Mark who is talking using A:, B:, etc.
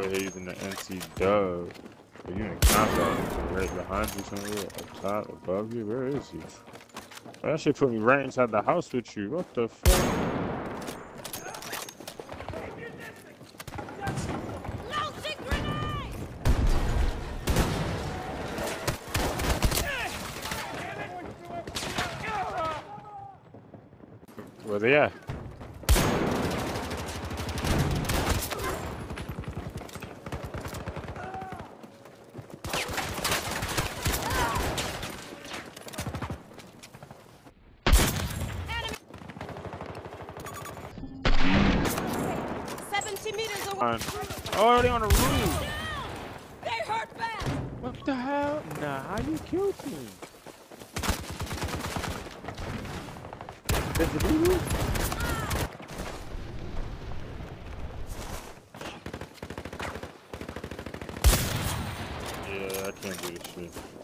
A: here using the NC dub. But you in combat, right behind you somewhere, up top, above you. Where is he? Oh, that shit put me right inside the house with you. What the fuck? Where they at? Oh, they on the roof.
B: They hurt bad.
A: What the hell? Nah, how you killed me? Did you do? Yeah, I can't do this shit.